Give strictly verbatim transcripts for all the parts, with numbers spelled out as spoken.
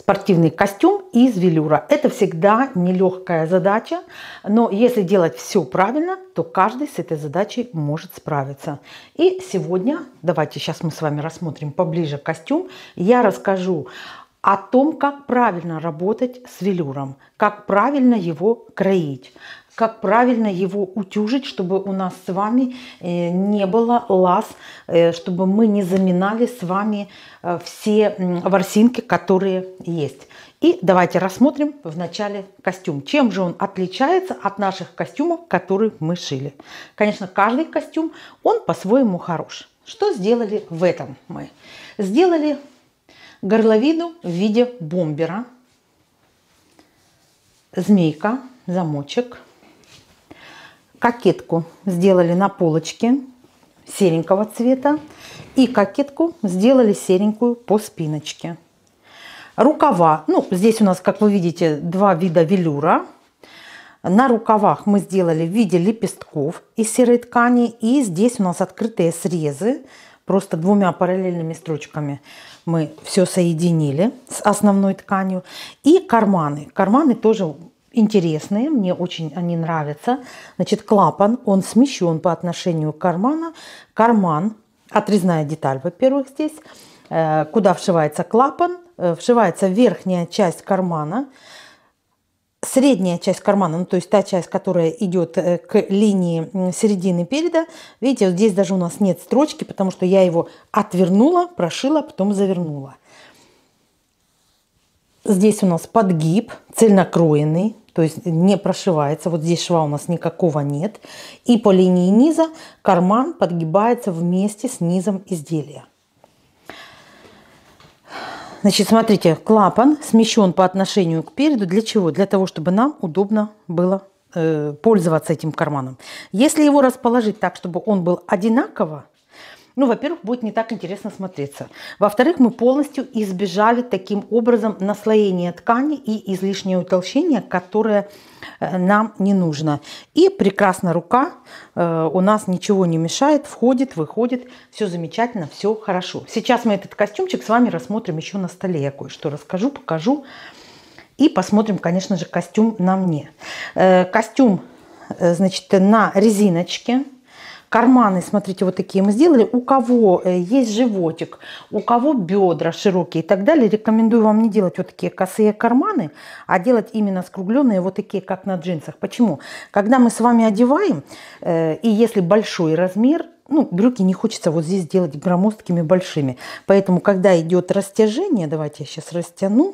спортивный костюм из велюра. Это всегда нелегкая задача, но если делать все правильно, то каждый с этой задачей может справиться. И сегодня, давайте сейчас мы с вами рассмотрим поближе костюм, я расскажу о том, как правильно работать с велюром, как правильно его кроить, как правильно его утюжить, чтобы у нас с вами не было лаз, чтобы мы не заминали с вами все ворсинки, которые есть. И давайте рассмотрим вначале костюм. Чем же он отличается от наших костюмов, которые мы шили? Конечно, каждый костюм, он по-своему хорош. Что сделали в этом мы? Сделали горловину в виде бомбера, змейка, замочек, кокетку сделали на полочке серенького цвета и кокетку сделали серенькую по спиночке. Рукава, ну здесь у нас, как вы видите, два вида велюра. На рукавах мы сделали в виде лепестков из серой ткани, и здесь у нас открытые срезы. Просто двумя параллельными строчками мы все соединили с основной тканью. И карманы. Карманы тоже интересные, мне очень они нравятся. Значит, клапан, он смещен по отношению к карману. Карман, отрезная деталь, во-первых, здесь, куда вшивается клапан, вшивается верхняя часть кармана. Средняя часть кармана, ну то есть та часть, которая идет к линии середины переда, видите, вот здесь даже у нас нет строчки, потому что я его отвернула, прошила, потом завернула. Здесь у нас подгиб цельнокроенный, то есть не прошивается, вот здесь шва у нас никакого нет. И по линии низа карман подгибается вместе с низом изделия. Значит, смотрите, клапан смещен по отношению к переду. Для чего? Для того, чтобы нам удобно было э, пользоваться этим карманом. Если его расположить так, чтобы он был одинаково, ну, во-первых, будет не так интересно смотреться. Во-вторых, мы полностью избежали таким образом наслоения ткани и излишнее утолщение, которое нам не нужно. И прекрасно рука, э, у нас ничего не мешает, входит, выходит, все замечательно, все хорошо. Сейчас мы этот костюмчик с вами рассмотрим еще на столе. Я кое-что расскажу, покажу. И посмотрим, конечно же, костюм на мне. Э, костюм, э, значит, на резиночке. Карманы, смотрите, вот такие мы сделали. У кого есть животик, у кого бедра широкие и так далее, рекомендую вам не делать вот такие косые карманы, а делать именно скругленные, вот такие, как на джинсах. Почему? Когда мы с вами одеваем, э, и если большой размер, ну, брюки не хочется вот здесь делать громоздкими большими. Поэтому, когда идет растяжение, давайте я сейчас растяну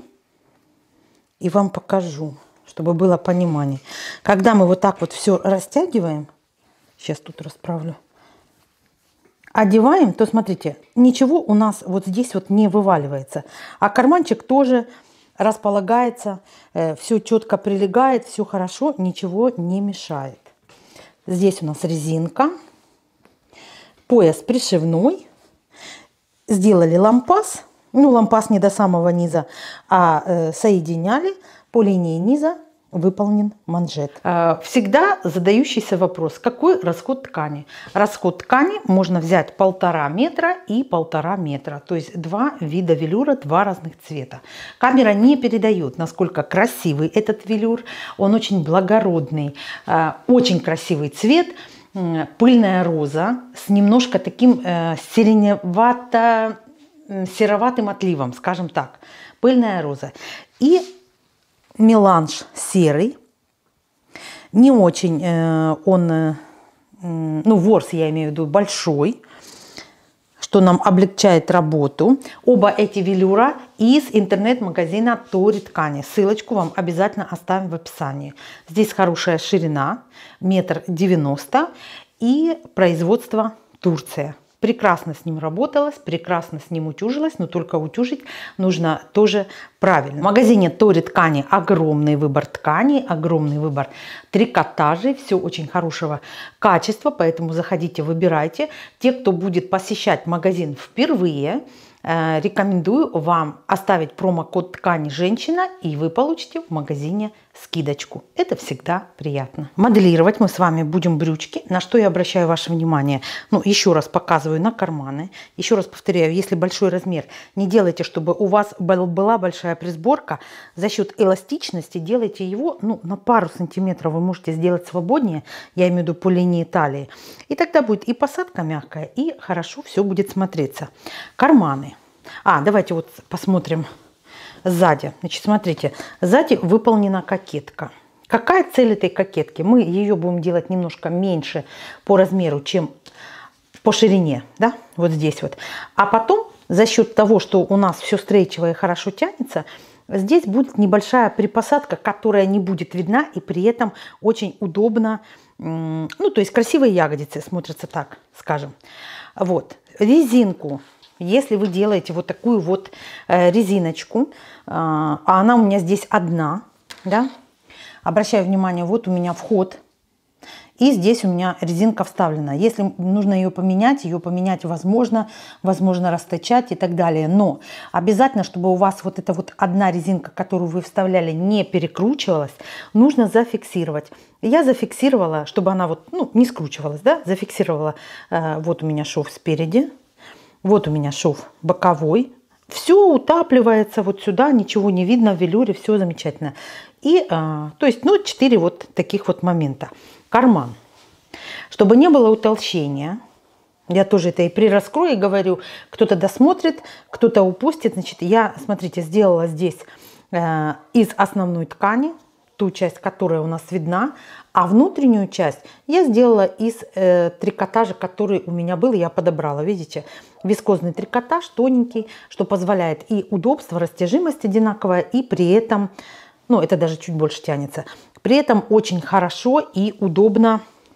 и вам покажу, чтобы было понимание. Когда мы вот так вот все растягиваем, сейчас тут расправлю, одеваем, то смотрите, ничего у нас вот здесь вот не вываливается. А карманчик тоже располагается, э, все четко прилегает, все хорошо, ничего не мешает. Здесь у нас резинка, пояс пришивной, сделали лампас, ну лампас не до самого низа, а э, соединяли по линии низа. Выполнен манжет. Всегда задающийся вопрос, какой расход ткани? Расход ткани можно взять полтора метра и полтора метра, то есть два вида велюра, два разных цвета. Камера не передает, насколько красивый этот велюр, он очень благородный, очень красивый цвет, пыльная роза с немножко таким сиреневато, сероватым отливом, скажем так, пыльная роза. И меланж серый, не очень э, он, э, ну ворс я имею в виду большой, что нам облегчает работу. Оба эти велюра из интернет-магазина Тори ткани. Ссылочку вам обязательно оставим в описании. Здесь хорошая ширина, метр девяносто, и производство Турция. Прекрасно с ним работалось, прекрасно с ним утюжилось, но только утюжить нужно тоже правильно. В магазине Тори ткани огромный выбор тканей, огромный выбор трикотажей, все очень хорошего качества, поэтому заходите, выбирайте. Те, кто будет посещать магазин впервые, э, рекомендую вам оставить промокод ткани женщина, и вы получите в магазине скидочку. Это всегда приятно. Моделировать мы с вами будем брючки. На что я обращаю ваше внимание? Ну, еще раз показываю на карманы. Еще раз повторяю, если большой размер, не делайте, чтобы у вас была большая присборка. За счет эластичности делайте его, ну, на пару сантиметров вы можете сделать свободнее. Я имею в виду по линии талии. И тогда будет и посадка мягкая, и хорошо все будет смотреться. Карманы. А, давайте вот посмотрим сзади. Значит, смотрите, сзади выполнена кокетка. Какая цель этой кокетки? Мы ее будем делать немножко меньше по размеру, чем по ширине, да, вот здесь вот. А потом, за счет того, что у нас все стрейчево и хорошо тянется, здесь будет небольшая припосадка, которая не будет видна, и при этом очень удобно, ну, то есть красивые ягодицы смотрятся, так скажем. Вот, резинку. Если вы делаете вот такую вот резиночку, а она у меня здесь одна, да, обращаю внимание, вот у меня вход, и здесь у меня резинка вставлена. Если нужно ее поменять, ее поменять возможно, возможно расточать и так далее. Но обязательно, чтобы у вас вот эта вот одна резинка, которую вы вставляли, не перекручивалась, нужно зафиксировать. Я зафиксировала, чтобы она вот, ну, не скручивалась, да, зафиксировала. Вот у меня шов спереди. Вот у меня шов боковой. Все утапливается вот сюда, ничего не видно в велюре, все замечательно. И, а, то есть, ну, четыре вот таких вот момента. Карман. Чтобы не было утолщения, я тоже это и при раскрое говорю, кто-то досмотрит, кто-то упустит. Значит, я, смотрите, сделала здесь э, из основной ткани, ту часть, которая у нас видна, а внутреннюю часть я сделала из э, трикотажа, который у меня был, я подобрала, видите, вискозный трикотаж, тоненький, что позволяет и удобство, растяжимость одинаковая, и при этом, ну, это даже чуть больше тянется, при этом очень хорошо и удобно,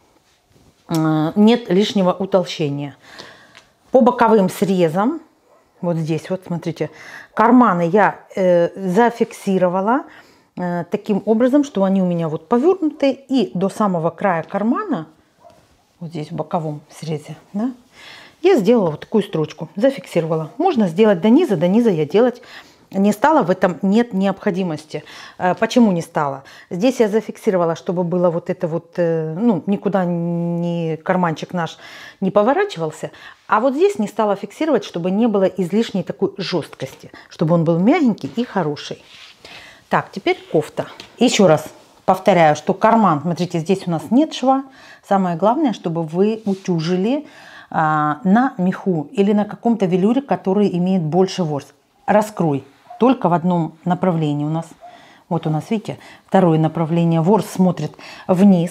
э, нет лишнего утолщения. По боковым срезам, вот здесь, вот смотрите, карманы я э, зафиксировала, таким образом, что они у меня вот повернуты, и до самого края кармана, вот здесь в боковом срезе, да, я сделала вот такую строчку, зафиксировала. Можно сделать до низа, до низа я делать не стала, в этом нет необходимости. Почему не стала? Здесь я зафиксировала, чтобы было вот это вот, ну, никуда не, карманчик наш не поворачивался, а вот здесь не стала фиксировать, чтобы не было излишней такой жесткости, чтобы он был мягенький и хороший. Так, теперь кофта. Еще раз повторяю, что карман, смотрите, здесь у нас нет шва. Самое главное, чтобы вы утюжили а, на меху или на каком-то велюре, который имеет больше ворс. Раскрой только в одном направлении у нас. Вот у нас, видите, второе направление. Ворс смотрит вниз.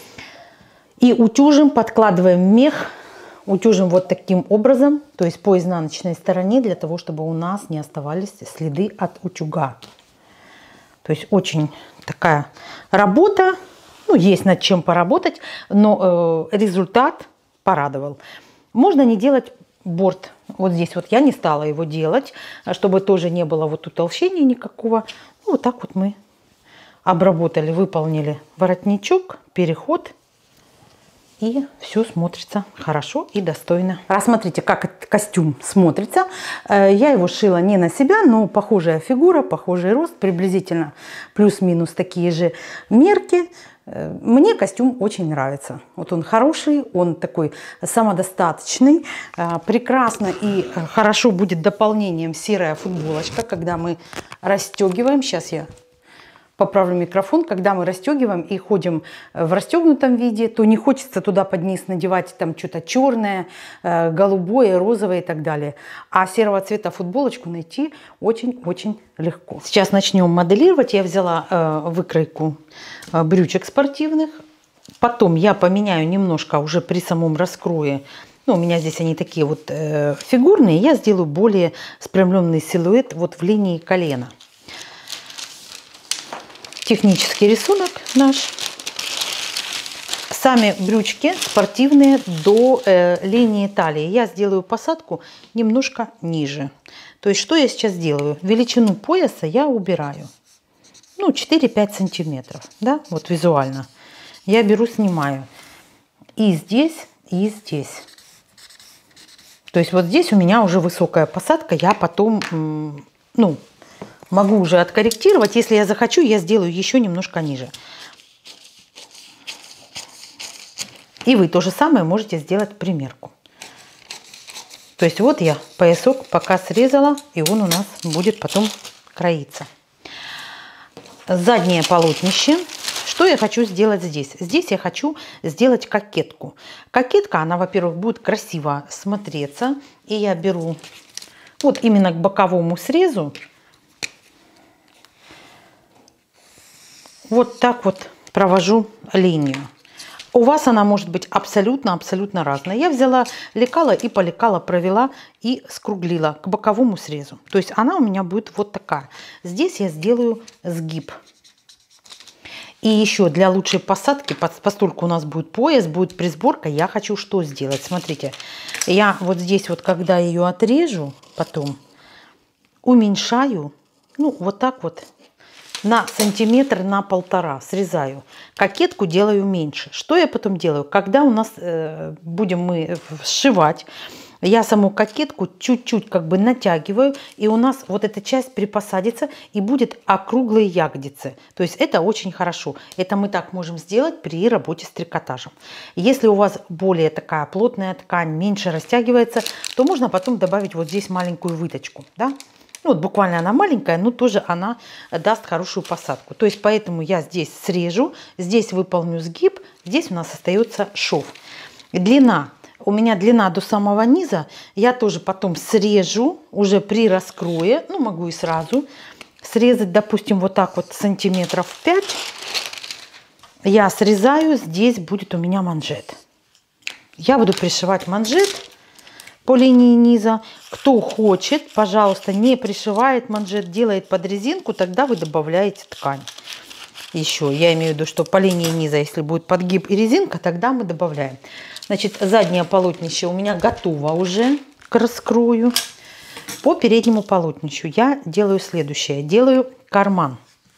И утюжим, подкладываем мех, утюжим вот таким образом, то есть по изнаночной стороне, для того, чтобы у нас не оставались следы от утюга. То есть очень такая работа, ну, есть над чем поработать, но э, результат порадовал. Можно не делать борт. Вот здесь вот я не стала его делать, чтобы тоже не было вот утолщения никакого. Ну, вот так вот мы обработали, выполнили воротничок, переход. И все смотрится хорошо и достойно. Рассмотрите, как этот костюм смотрится. Я его шила не на себя, но похожая фигура, похожий рост, приблизительно плюс-минус такие же мерки. Мне костюм очень нравится. Вот он хороший, он такой самодостаточный. Прекрасно и хорошо будет дополнением серая футболочка, когда мы расстегиваем. Сейчас я поправлю микрофон. Когда мы расстегиваем и ходим в расстегнутом виде, то не хочется туда под низ надевать там что-то черное, голубое, розовое и так далее. А серого цвета футболочку найти очень-очень легко. Сейчас начнем моделировать. Я взяла выкройку брючек спортивных. Потом я поменяю немножко уже при самом раскрое. Ну, у меня здесь они такие вот фигурные. Я сделаю более спрямленный силуэт вот в линии колена. Технический рисунок наш. Сами брючки спортивные до э, линии талии. Я сделаю посадку немножко ниже. То есть, что я сейчас делаю? Величину пояса я убираю. Ну, четыре-пять сантиметров. Да, вот визуально. Я беру, снимаю. И здесь, и здесь. То есть вот здесь у меня уже высокая посадка, я потом, ну, могу уже откорректировать. Если я захочу, я сделаю еще немножко ниже. И вы то же самое можете сделать примерку. То есть вот я поясок пока срезала, и он у нас будет потом кроиться. Заднее полотнище. Что я хочу сделать здесь? Здесь я хочу сделать кокетку. Кокетка, она, во-первых, будет красиво смотреться. И я беру вот именно к боковому срезу. Вот так вот провожу линию. У вас она может быть абсолютно-абсолютно разная. Я взяла лекало и по лекало провела и скруглила к боковому срезу. То есть она у меня будет вот такая. Здесь я сделаю сгиб. И еще для лучшей посадки, поскольку у нас будет пояс, будет присборка, я хочу что сделать? Смотрите, я вот здесь вот, когда ее отрежу, потом уменьшаю, ну вот так вот, на сантиметр, на полтора срезаю. Кокетку делаю меньше. Что я потом делаю? Когда у нас э, будем мы сшивать, я саму кокетку чуть-чуть как бы натягиваю, и у нас вот эта часть припосадится, и будет округлые ягодицы. То есть это очень хорошо. Это мы так можем сделать при работе с трикотажем. Если у вас более такая плотная ткань, меньше растягивается, то можно потом добавить вот здесь маленькую выточку, да? Ну, вот буквально она маленькая, но тоже она даст хорошую посадку. То есть поэтому я здесь срежу, здесь выполню сгиб, здесь у нас остается шов. Длина. У меня длина до самого низа. Я тоже потом срежу уже при раскрое. Ну, могу и сразу срезать, допустим, вот так вот сантиметров пять. Я срезаю, здесь будет у меня манжет. Я буду пришивать манжет по линии низа. Кто хочет, пожалуйста, не пришивает манжет, делает под резинку, тогда вы добавляете ткань. Еще, я имею в виду, что по линии низа, если будет подгиб и резинка, тогда мы добавляем. Значит, заднее полотнище у меня готово уже к раскрою. По переднему полотнищу я делаю следующее. Делаю карман.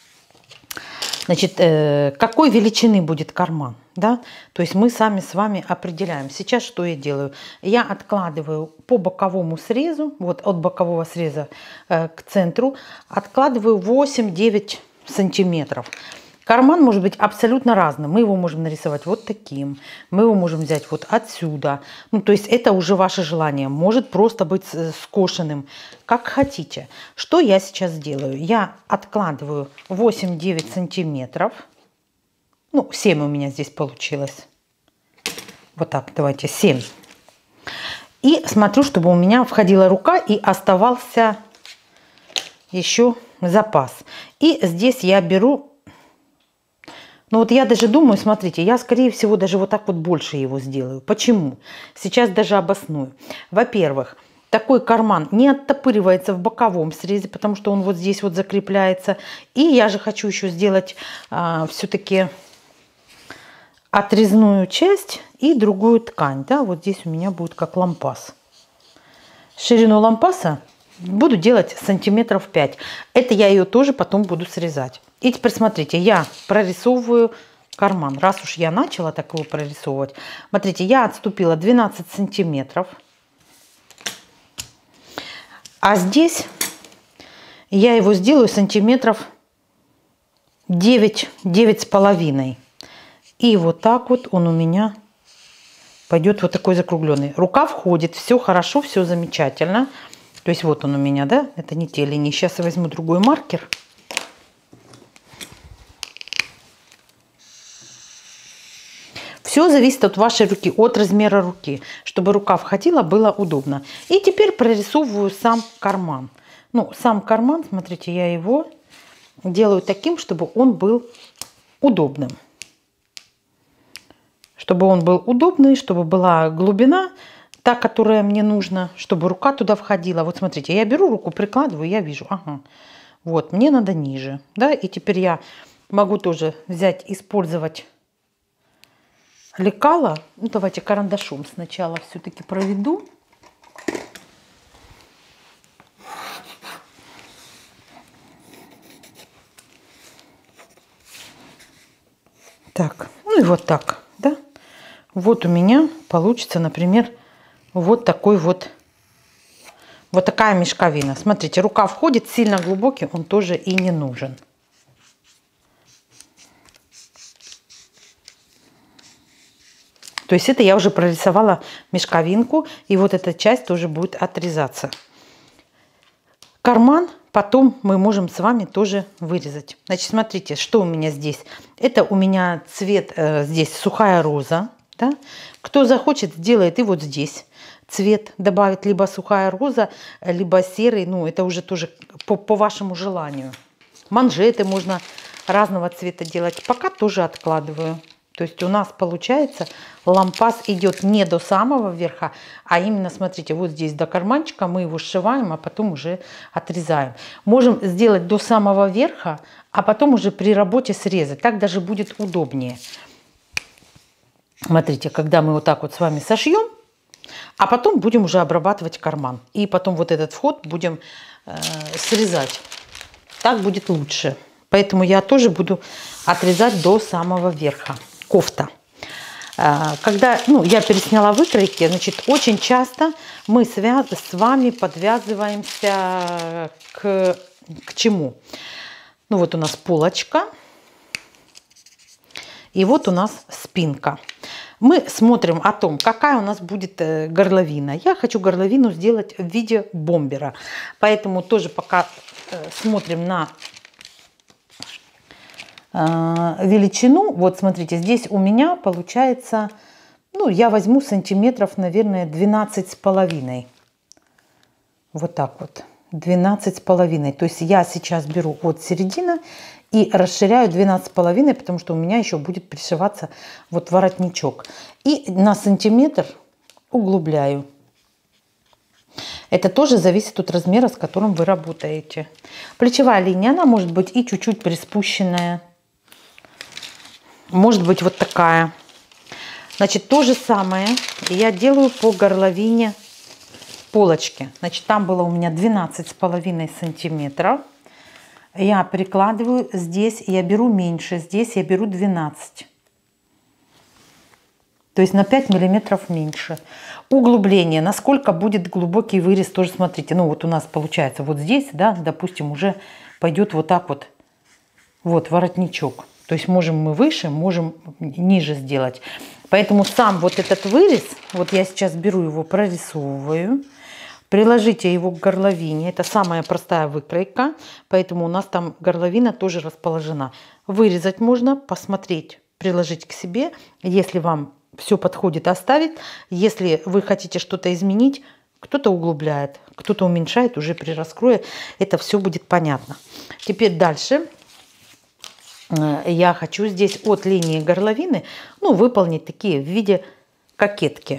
Значит, э, какой величины будет карман? Да? То есть мы сами с вами определяем. Сейчас что я делаю? Я откладываю по боковому срезу, вот от бокового среза э, к центру, откладываю восемь-девять сантиметров. Карман может быть абсолютно разным. Мы его можем нарисовать вот таким. Мы его можем взять вот отсюда. Ну, то есть это уже ваше желание. Может просто быть скошенным. Как хотите. Что я сейчас делаю? Я откладываю восемь-девять сантиметров. Ну, семь у меня здесь получилось. Вот так, давайте, семь. И смотрю, чтобы у меня входила рука и оставался еще запас. И здесь я беру... Ну вот я даже думаю, смотрите, я скорее всего даже вот так вот больше его сделаю. Почему? Сейчас даже обосную. Во-первых, такой карман не оттопыривается в боковом срезе, потому что он вот здесь вот закрепляется. И я же хочу еще сделать а, все-таки отрезную часть и другую ткань. Да, вот здесь у меня будет как лампас. Ширину лампаса буду делать сантиметров пять. Это я ее тоже потом буду срезать. И теперь смотрите, я прорисовываю карман. Раз уж я начала так его прорисовывать. Смотрите, я отступила двенадцать сантиметров. А здесь я его сделаю сантиметров девять, девять с половиной. И вот так вот он у меня пойдет вот такой закругленный. Рука входит, все хорошо, все замечательно. То есть вот он у меня, да, это не те линии. Сейчас я возьму другой маркер. Все зависит от вашей руки, от размера руки, чтобы рука входила, было удобно. И теперь прорисовываю сам карман. Ну, сам карман, смотрите, я его делаю таким, чтобы он был удобным. Чтобы он был удобный, чтобы была глубина, та, которая мне нужна, чтобы рука туда входила. Вот смотрите, я беру руку, прикладываю, я вижу, ага, вот, мне надо ниже, да, и теперь я могу тоже взять, использовать лекало. Ну, давайте карандашом сначала все-таки проведу. Так, ну и вот так, да. Вот у меня получится, например, вот такой вот Вот такая мешковина. Смотрите, рукав входит, сильно глубокий он тоже и не нужен. То есть это я уже прорисовала мешковинку, и вот эта часть тоже будет отрезаться. Карман потом мы можем с вами тоже вырезать. Значит, смотрите, что у меня здесь. Это у меня цвет э, здесь сухая роза. Да? Кто захочет, сделает и вот здесь цвет добавит, либо сухая роза, либо серый. Ну, это уже тоже по, по вашему желанию. Манжеты можно разного цвета делать. Пока тоже откладываю. То есть у нас получается лампас идет не до самого верха, а именно, смотрите, вот здесь до карманчика мы его сшиваем, а потом уже отрезаем. Можем сделать до самого верха, а потом уже при работе срезать. Так даже будет удобнее. Смотрите, когда мы вот так вот с вами сошьем, а потом будем уже обрабатывать карман. И потом вот этот вход будем э, срезать. Так будет лучше. Поэтому я тоже буду отрезать до самого верха. Кофта. Когда ну, я пересняла выкройки, значит, очень часто мы связ... с вами подвязываемся к, к чему? Ну вот у нас полочка. И вот у нас спинка. Мы смотрим о том, какая у нас будет горловина. Я хочу горловину сделать в виде бомбера. Поэтому тоже пока смотрим на величину. Вот смотрите, здесь у меня получается, ну, я возьму сантиметров, наверное, двенадцать с половиной. Вот так вот. двенадцать с половиной. То есть я сейчас беру от середины и расширяю двенадцать с половиной, потому что у меня еще будет пришиваться вот воротничок. И на сантиметр углубляю. Это тоже зависит от размера, с которым вы работаете. Плечевая линия, она может быть и чуть-чуть приспущенная. Может быть вот такая. Значит, то же самое я делаю по горловине полочки. Значит, там было у меня двенадцать с половиной сантиметров. Я прикладываю здесь, я беру меньше, здесь я беру двенадцать. То есть на пять миллиметров меньше. Углубление. Насколько будет глубокий вырез, тоже смотрите. Ну вот у нас получается вот здесь, да, допустим, уже пойдет вот так вот. Вот воротничок. То есть можем мы выше, можем ниже сделать. Поэтому сам вот этот вырез, вот я сейчас беру его, прорисовываю. Приложите его к горловине. Это самая простая выкройка. Поэтому у нас там горловина тоже расположена. Вырезать можно, посмотреть, приложить к себе. Если вам все подходит, оставить. Если вы хотите что-то изменить, кто-то углубляет, кто-то уменьшает уже при раскрое. Это все будет понятно. Теперь дальше. Я хочу здесь от линии горловины, ну, выполнить такие в виде кокетки.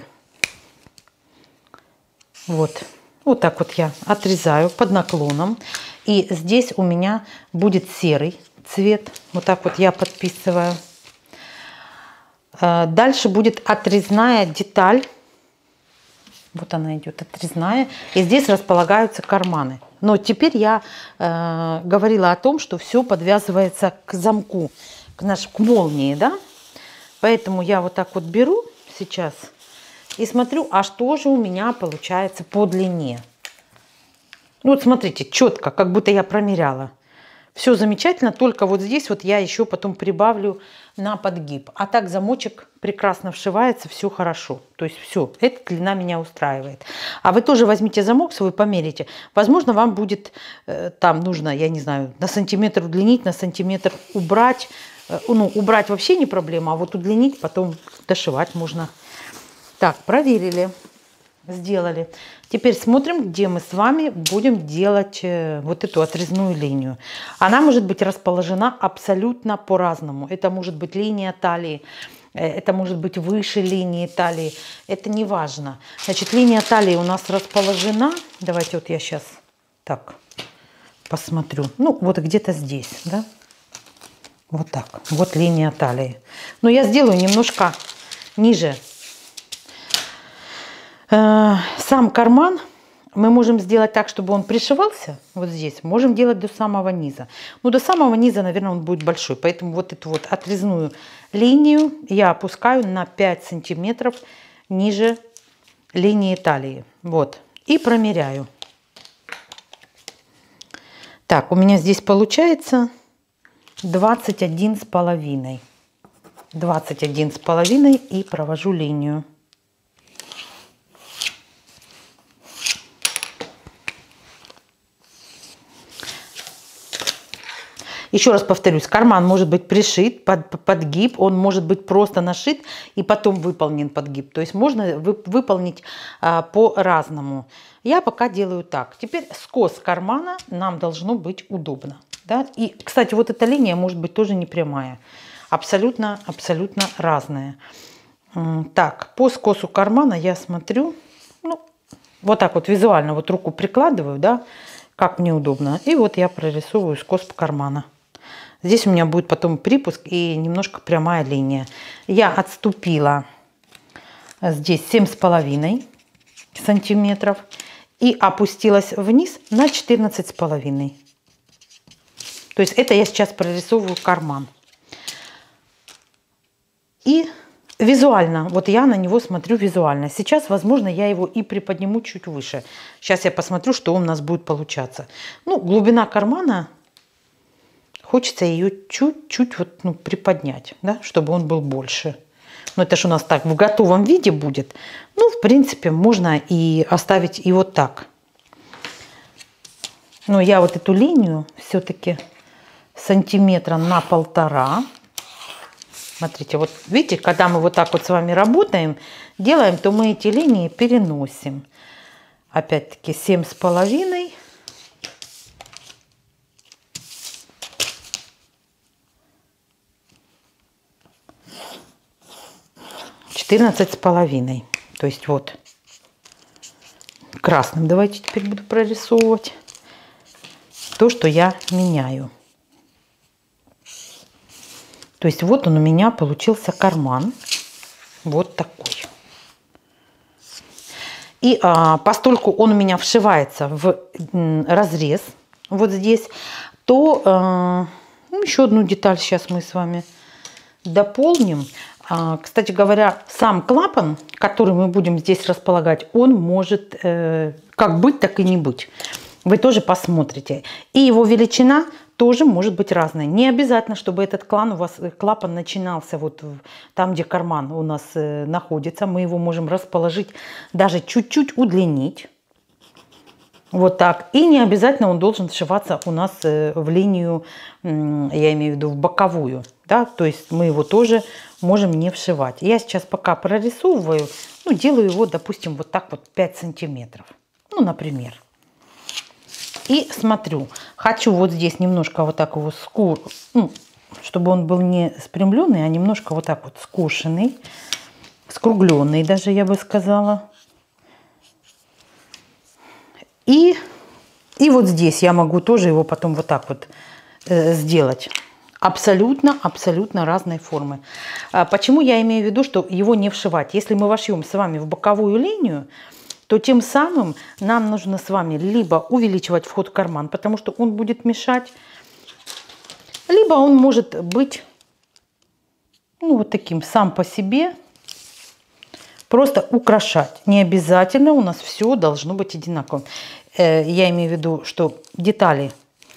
Вот. Вот так вот я отрезаю под наклоном. И здесь у меня будет серый цвет. Вот так вот я подписываю. Дальше будет отрезная деталь. Вот она идет, отрезная. И здесь располагаются карманы. Но теперь я э, говорила о том, что все подвязывается к замку, к, наш, к молнии, да? Поэтому я вот так вот беру сейчас и смотрю, а что же у меня получается по длине. Ну вот смотрите, четко, как будто я промеряла. Все замечательно, только вот здесь вот я еще потом прибавлю на подгиб. А так замочек прекрасно вшивается, все хорошо. То есть все, эта длина меня устраивает. А вы тоже возьмите замок свой, померите. Возможно, вам будет э, там нужно, я не знаю, на сантиметр удлинить, на сантиметр убрать. Э, ну, убрать вообще не проблема, а вот удлинить, потом дошивать можно. Так, проверили, сделали. Теперь смотрим, где мы с вами будем делать вот эту отрезную линию. Она может быть расположена абсолютно по-разному. Это может быть линия талии, это может быть выше линии талии. Это не важно. Значит, линия талии у нас расположена. Давайте вот я сейчас так посмотрю. Ну, вот где-то здесь, да? Вот так. Вот линия талии. Но я сделаю немножко ниже. Сам карман мы можем сделать так, чтобы он пришивался вот здесь. Можем делать до самого низа. Но до самого низа, наверное, он будет большой. Поэтому вот эту вот отрезную линию я опускаю на пять сантиметров ниже линии талии. Вот. И промеряю. Так, у меня здесь получается двадцать один с половиной. двадцать один с половиной и провожу линию. Еще раз повторюсь, карман может быть пришит под подгиб, он может быть просто нашит и потом выполнен подгиб. То есть можно вы, выполнить а, по-разному. Я пока делаю так. Теперь скос кармана нам должно быть удобно. Да? И, кстати, вот эта линия может быть тоже не прямая. Абсолютно, абсолютно разная. Так, по скосу кармана я смотрю, ну, вот так вот визуально, вот руку прикладываю, да, как мне удобно. И вот я прорисовываю скос по кармана. Здесь у меня будет потом припуск и немножко прямая линия. Я отступила здесь семь с половиной сантиметров и опустилась вниз на четырнадцать с половиной. То есть это я сейчас прорисовываю карман. И визуально, вот я на него смотрю визуально. Сейчас, возможно, я его и приподниму чуть выше. Сейчас я посмотрю, что у нас будет получаться. Ну, глубина кармана, хочется ее чуть-чуть вот, ну, приподнять, да, чтобы он был больше. Но это же у нас так в готовом виде будет. Ну, в принципе, можно и оставить и вот так. Но я вот эту линию все-таки сантиметра на полтора. Смотрите, вот видите, когда мы вот так вот с вами работаем, делаем, то мы эти линии переносим. Опять-таки семь с половиной. четырнадцать с половиной. То есть вот красным давайте теперь буду прорисовывать то, что я меняю. То есть вот он у меня получился карман. Вот такой. И а, постольку он у меня вшивается в разрез вот здесь, то а, ну, еще одну деталь сейчас мы с вами дополним. А, кстати говоря, сам клапан, который мы будем здесь располагать, он может э, как быть, так и не быть. Вы тоже посмотрите. И его величина тоже может быть разная. Не обязательно, чтобы этот клан у вас, клапан начинался вот там, где карман у нас э, находится. Мы его можем расположить, даже чуть-чуть удлинить. Вот так. И не обязательно он должен сшиваться у нас э, в линию, э, я имею в виду в боковую. Да? То есть мы его тоже можем не вшивать. Я сейчас пока прорисовываю, ну, делаю его, допустим, вот так вот пять сантиметров. Ну, например. И смотрю, хочу вот здесь немножко вот так его скор, ну, чтобы он был не спрямленный, а немножко вот так вот скошенный, скругленный даже, я бы сказала. И, и вот здесь я могу тоже его потом вот так вот э, сделать. Абсолютно, абсолютно разной формы. А почему я имею в виду, что его не вшивать? Если мы вошьем с вами в боковую линию, то тем самым нам нужно с вами либо увеличивать вход в карман, потому что он будет мешать, либо он может быть, ну, вот таким сам по себе, просто украшать. Не обязательно у нас все должно быть одинаковым. Я имею в виду, что детали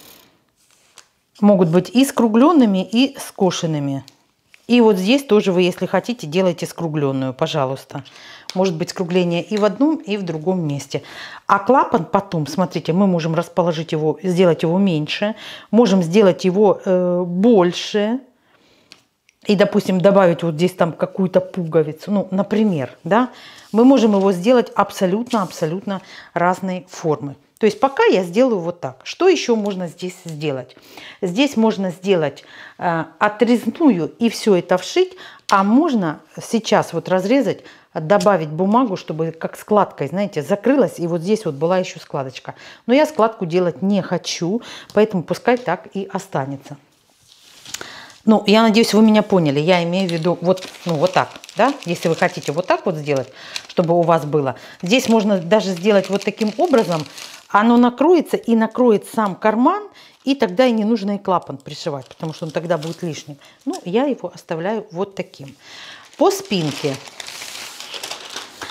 могут быть и скругленными, и скошенными. И вот здесь тоже вы, если хотите, делайте скругленную, пожалуйста. Может быть скругление и в одном, и в другом месте. А клапан потом, смотрите, мы можем расположить его, сделать его меньше, можем сделать его э, больше. И, допустим, добавить вот здесь там какую-то пуговицу, ну, например, да. Мы можем его сделать абсолютно-абсолютно разной формы. То есть пока я сделаю вот так. Что еще можно здесь сделать? Здесь можно сделать э, отрезную и все это вшить, а можно сейчас вот разрезать, добавить бумагу, чтобы как складкой, знаете, закрылась, и вот здесь вот была еще складочка. Но я складку делать не хочу, поэтому пускай так и останется. Ну, я надеюсь, вы меня поняли. Я имею в виду вот, ну, вот так, да? Если вы хотите вот так вот сделать, чтобы у вас было. Здесь можно даже сделать вот таким образом. Оно накроется и накроет сам карман, и тогда и не нужно и клапан пришивать, потому что он тогда будет лишним. Ну, я его оставляю вот таким. По спинке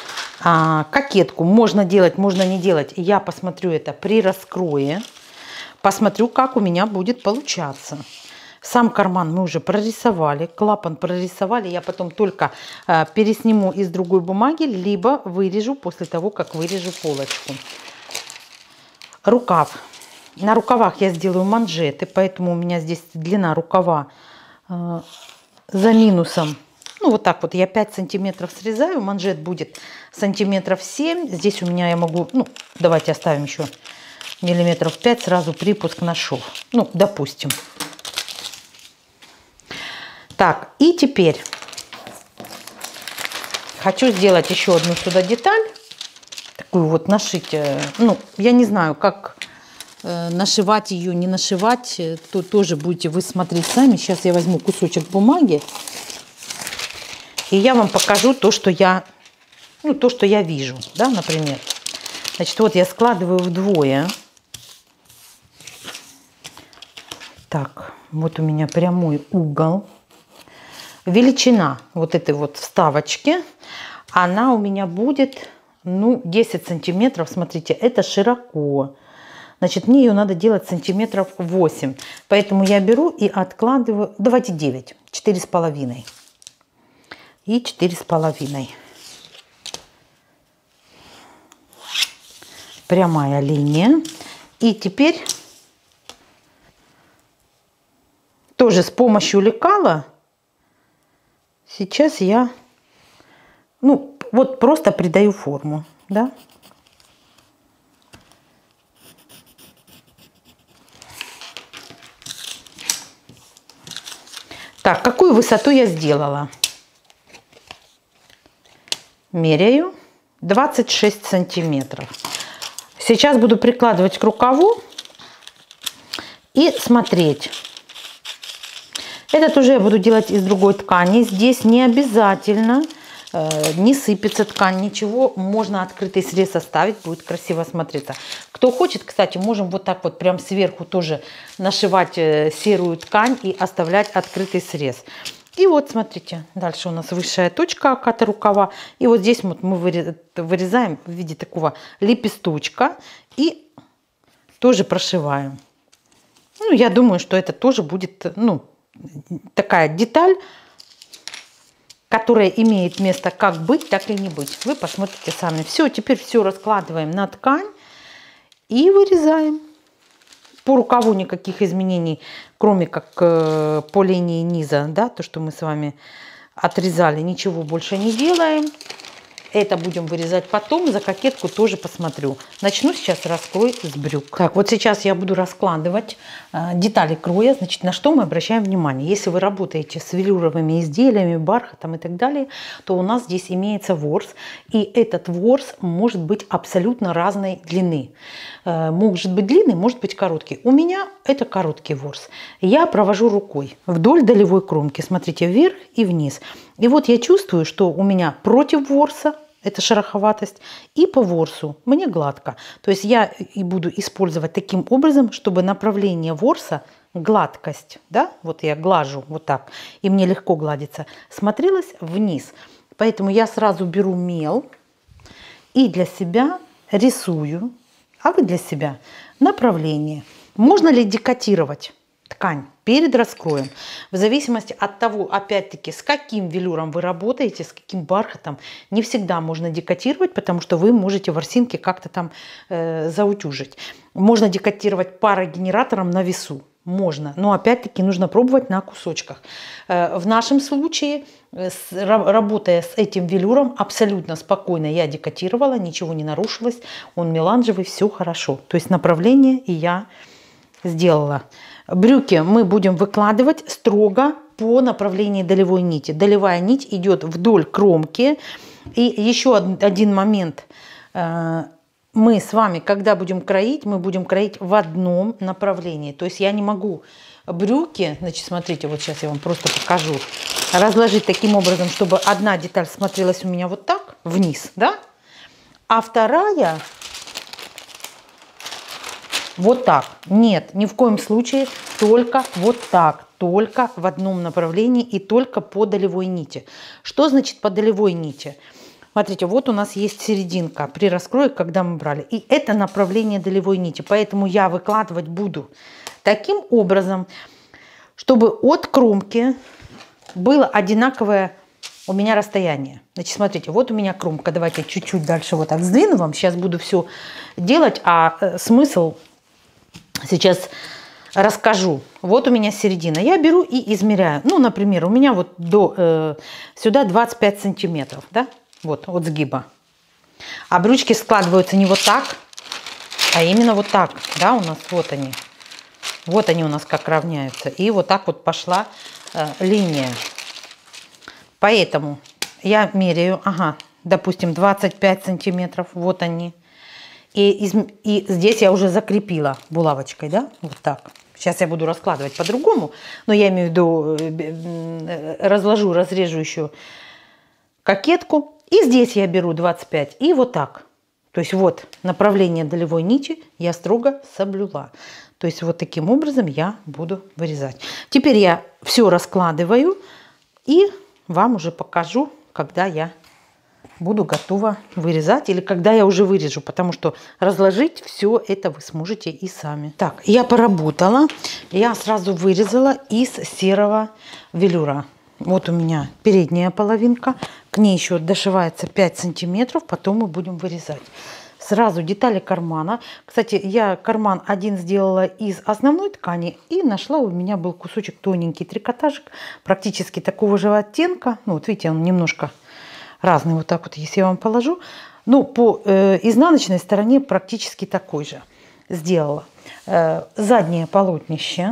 а, кокетку можно делать, можно не делать. Я посмотрю это при раскрое. посмотрю, как у меня будет получаться. Сам карман мы уже прорисовали, клапан прорисовали. Я потом только э, пересниму из другой бумаги, либо вырежу после того, как вырежу полочку. Рукав. На рукавах я сделаю манжеты, поэтому у меня здесь длина рукава э, за минусом. Ну, вот так вот я пять сантиметров срезаю. Манжет будет сантиметров семь. Здесь у меня я могу, ну, давайте оставим еще миллиметров пять, сразу припуск на шов. Ну, допустим. Так, и теперь хочу сделать еще одну сюда деталь. Такую вот нашить. Ну, я не знаю, как э, нашивать ее, не нашивать. То тоже будете вы смотреть сами. Сейчас я возьму кусочек бумаги. И я вам покажу то, что я, ну, то, что я вижу. Да, например. Значит, вот я складываю вдвое. Так, вот у меня прямой угол. Величина вот этой вот вставочки, она у меня будет, ну, десять сантиметров. Смотрите, это широко. Значит, мне ее надо делать сантиметров восемь. Поэтому я беру и откладываю, давайте девять, четыре с половиной. И четыре с половиной. Прямая линия. И теперь тоже с помощью лекала сейчас я, ну, вот просто придаю форму, да. Так, какую высоту я сделала? Меряю двадцать шесть сантиметров. Сейчас буду прикладывать к рукаву и смотреть. Это тоже я буду делать из другой ткани. Здесь не обязательно, э, не сыпется ткань, ничего. Можно открытый срез оставить, будет красиво смотреться. Кто хочет, кстати, можем вот так вот прям сверху тоже нашивать э, серую ткань и оставлять открытый срез. И вот смотрите, дальше у нас высшая точка оката рукава. И вот здесь вот мы вырезаем в виде такого лепесточка и тоже прошиваем. Ну, я думаю, что это тоже будет, ну, такая деталь, которая имеет место как быть, так и не быть. Вы посмотрите сами. Все, теперь все раскладываем на ткань и вырезаем. По рукаву никаких изменений, кроме как э, по линии низа, да, то, что мы с вами отрезали, ничего больше не делаем. Это будем вырезать потом, за кокетку тоже посмотрю. Начну сейчас раскрой с брюк. Так, вот сейчас я буду раскладывать э, детали кроя. Значит, на что мы обращаем внимание? Если вы работаете с велюровыми изделиями, бархатом и так далее, то у нас здесь имеется ворс. И этот ворс может быть абсолютно разной длины. Э, может быть длинный, может быть короткий. У меня это короткий ворс. Я провожу рукой вдоль долевой кромки. Смотрите, вверх и вниз. И вот я чувствую, что у меня против ворса, это шероховатость, и по ворсу мне гладко. То есть я и буду использовать таким образом, чтобы направление ворса, гладкость, да, вот я глажу вот так, и мне легко гладится, смотрелась вниз. Поэтому я сразу беру мел и для себя рисую, а вы для себя направление. Можно ли декотировать ткань перед раскроем? В зависимости от того, опять-таки, с каким велюром вы работаете, с каким бархатом, не всегда можно декотировать, потому что вы можете ворсинки как-то там э, заутюжить. Можно декотировать парогенератором на весу. Можно, но опять-таки нужно пробовать на кусочках. Э, в нашем случае, с, работая с этим велюром, абсолютно спокойно я декотировала, ничего не нарушилось, он меланжевый, все хорошо. То есть направление и я сделала. Брюки мы будем выкладывать строго по направлению долевой нити. Долевая нить идет вдоль кромки. И еще один момент. Мы с вами, когда будем кроить, мы будем кроить в одном направлении. То есть я не могу брюки, значит, смотрите, вот сейчас я вам просто покажу, разложить таким образом, чтобы одна деталь смотрелась у меня вот так, вниз, да? А вторая вот так. Нет, ни в коем случае, только вот так. Только в одном направлении и только по долевой нити. Что значит по долевой нити? Смотрите, вот у нас есть серединка при раскрое, когда мы брали. И это направление долевой нити. Поэтому я выкладывать буду таким образом, чтобы от кромки было одинаковое у меня расстояние. Значит, смотрите, вот у меня кромка. Давайте чуть-чуть дальше вот так сдвину вам. Сейчас буду все делать, а э, смысл сейчас расскажу. Вот у меня середина. Я беру и измеряю. Ну, например, у меня вот до э, сюда двадцать пять сантиметров, да? Вот, от сгиба. А брючки складываются не вот так, а именно вот так, да, у нас вот они. Вот они у нас как равняются. И вот так вот пошла э, линия. Поэтому я меряю, ага, допустим, двадцать пять сантиметров, вот они. И, из, и здесь я уже закрепила булавочкой, да, вот так. Сейчас я буду раскладывать по-другому, но я имею в виду, разложу, разрежу еще кокетку. И здесь я беру двадцать пять, и вот так. То есть вот направление долевой нити я строго соблюла. То есть вот таким образом я буду вырезать. Теперь я все раскладываю и вам уже покажу, когда я буду готова вырезать или когда я уже вырежу, потому что разложить все это вы сможете и сами. Так, я поработала, я сразу вырезала из серого велюра. Вот у меня передняя половинка, к ней еще дошивается пять сантиметров, потом мы будем вырезать. Сразу детали кармана. Кстати, я карман один сделала из основной ткани и нашла, у меня был кусочек тоненький трикотажик, практически такого же оттенка. Ну вот видите, он немножко разный, вот так вот, если я вам положу. Ну, по э, изнаночной стороне практически такой же сделала. Э, заднее полотнище,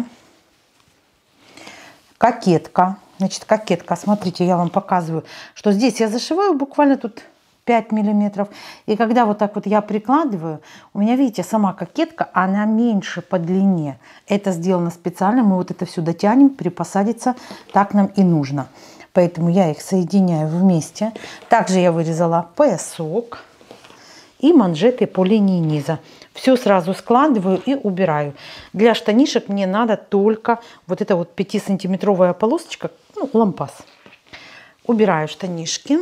кокетка. Значит, кокетка, смотрите, я вам показываю, что здесь я зашиваю буквально тут пять миллиметров. И когда вот так вот я прикладываю, у меня, видите, сама кокетка, она меньше по длине. Это сделано специально, мы вот это все дотянем, припосадится, так нам и нужно. Поэтому я их соединяю вместе. Также я вырезала поясок и манжеты по линии низа. Все сразу складываю и убираю. Для штанишек мне надо только вот эта вот пятисантиметровая полосочка, ну, лампас. Убираю штанишки.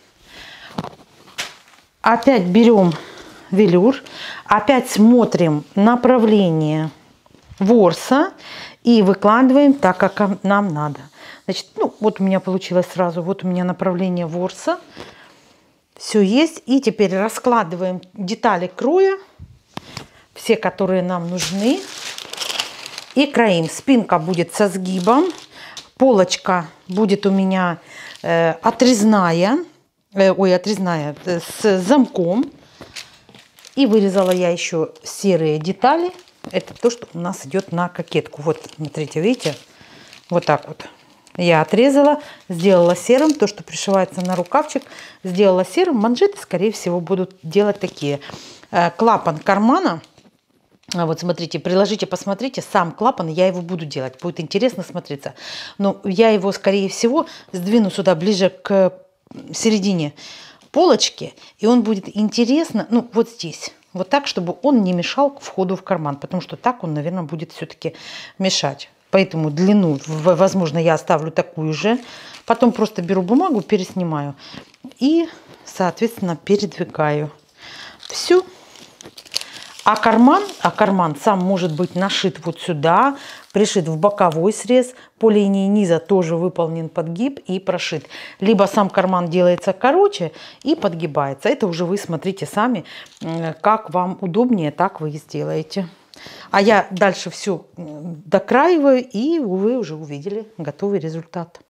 Опять берем велюр. Опять смотрим направление ворса и выкладываем так, как нам надо. Значит, ну, вот у меня получилось сразу. Вот у меня направление ворса. Все есть. И теперь раскладываем детали кроя. Все, которые нам нужны. И кроим. Спинка будет со сгибом. Полочка будет у меня э, отрезная. Э, ой, отрезная. Э, с замком. И вырезала я еще серые детали. Это то, что у нас идет на кокетку. Вот, смотрите, видите? Вот так вот. Я отрезала, сделала серым. То, что пришивается на рукавчик, сделала серым. Манжеты, скорее всего, будут делать такие. Э, клапан кармана. Вот смотрите, приложите, посмотрите, сам клапан, я его буду делать, будет интересно смотреться. Но я его, скорее всего, сдвину сюда ближе к середине полочки, и он будет интересно, ну, вот здесь, вот так, чтобы он не мешал к входу в карман, потому что так он, наверное, будет все-таки мешать. Поэтому длину, возможно, я оставлю такую же, потом просто беру бумагу, переснимаю и, соответственно, передвигаю. Все. А карман, а карман сам может быть нашит вот сюда, пришит в боковой срез, по линии низа тоже выполнен подгиб и прошит. Либо сам карман делается короче и подгибается. Это уже вы смотрите сами, как вам удобнее, так вы и сделаете. А я дальше все докраиваю, и вы уже увидели готовый результат.